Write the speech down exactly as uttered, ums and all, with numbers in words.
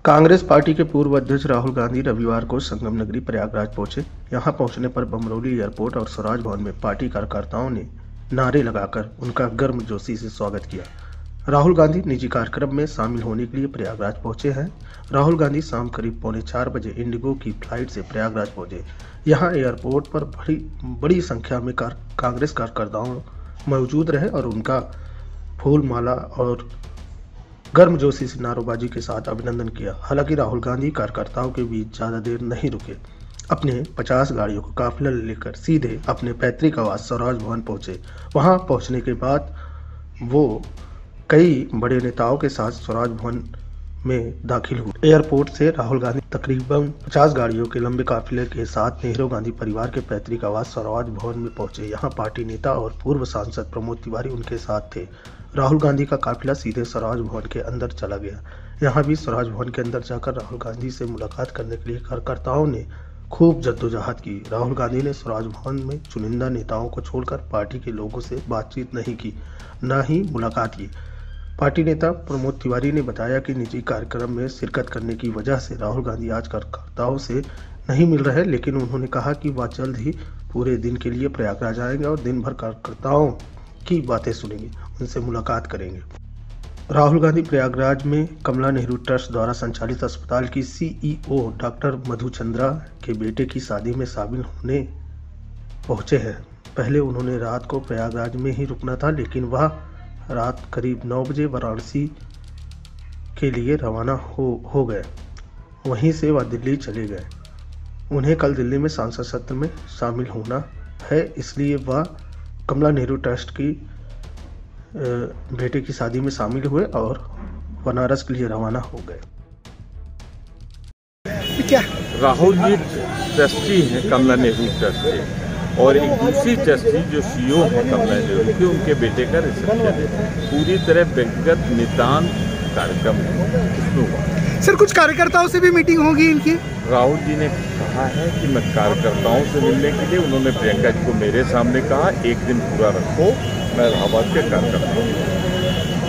Congress party के पूर्व अध्यक्ष राहुल गांधी रविवार को संगम नगरी प्रयागराज पहुंचे। यहां पहुंचने पर बमरौली एयरपोर्ट और स्वराज भवन में पार्टी कार्यकर्ताओं ने नारे लगाकर उनका गर्मजोशी से स्वागत किया। राहुल गांधी निजी कार्यक्रम में शामिल होने के लिए प्रयागराज पहुंचे हैं। राहुल गांधी शाम करीब पौने चार बजे इंडिगो की फ्लाइट से प्रयागराज पहुंचे। यहां एयरपोर्ट पर बड़ी बड़ी संख्या में कार, कांग्रेस कार्यकर्ताओं मौजूद रहे और उनका फूल माला और गर्मजोशी से नारोबाजी के साथ अभिनंदन किया। हालांकि राहुल गांधी कार्यकर्ताओं के बीच ज्यादा देर नहीं रुके। अपने पचास गाड़ियों का काफिला लेकर सीधे अपने पैतृक आवास स्वराज भवन पहुंचे। वहां पहुंचने के बाद वो कई बड़े नेताओं के साथ स्वराज भवन में दाखिल हुए। एयरपोर्ट से राहुल गांधी तकरीबन पचास गाड़ियों के लंबे काफिले के साथ नेहरू गांधी परिवार के पैतृक आवास स्वराज भवन में पहुंचे। यहां पार्टी नेता और पूर्व सांसद प्रमोद तिवारी उनके साथ थे। राहुल गांधी का काफिला सीधे स्वराज भवन के अंदर चला गया। यहां भी स्वराज भवन के अंदर जाकर राहुल गांधी से मुलाकात करने के लिए कार्यकर्ताओं ने खूब जद्दोजहद की। राहुल गांधी ने स्वराज भवन में चुनिंदा नेताओं को छोड़कर पार्टी के लोगों से बातचीत नहीं की, न ही मुलाकात की। पार्टी नेता प्रमोद तिवारी ने बताया कि निजी कार्यक्रम में शिरकत करने की वजह से राहुल गांधी आज कार्यकर्ताओं से नहीं मिल रहे, लेकिन उन्होंने कहा कि वह जल्द ही पूरे दिन के लिए प्रयागराज आएंगे और दिन भर कार्यकर्ताओं की बातें सुनेंगे, उनसे मुलाकात करेंगे। राहुल गांधी प्रयागराज में कमला नेहरू ट्रस्ट द्वारा संचालित अस्पताल की सीईओ डॉक्टर मधु चंद्रा के बेटे की शादी में शामिल होने पहुंचे हैं। पहले उन्होंने रात को प्रयागराज में ही रुकना था, लेकिन वह रात करीब नौ बजे वाराणसी के लिए रवाना हो हो गए। वहीं से वह दिल्ली चले गए। उन्हें कल दिल्ली में सांसद सत्र में शामिल होना है, इसलिए वह कमला नेहरू ट्रस्ट की बेटे की शादी में शामिल हुए और बनारस के लिए रवाना हो गए। क्या राहुल जी ट्रस्टी हैं कमला नेहरू ट्रस्ट के, और एक दूसरी ट्रस्टी जो सीईओ है कमला नेहरू के, उनके बेटे का रिसेप्शन है। पूरी तरह व्यक्तिगत निदान कार्यक्रम है उसमें हुआ। सर, कुछ कार्यकर्ताओं से भी मीटिंग होगी इनकी? राहुल जी ने कहा है कि मैं कार्यकर्ताओं से मिलने के लिए, उन्होंने प्रियंका जी को मेरे सामने कहा एक दिन पूरा रखो, मैं इलाहाबाद के कार्यकर्ताओं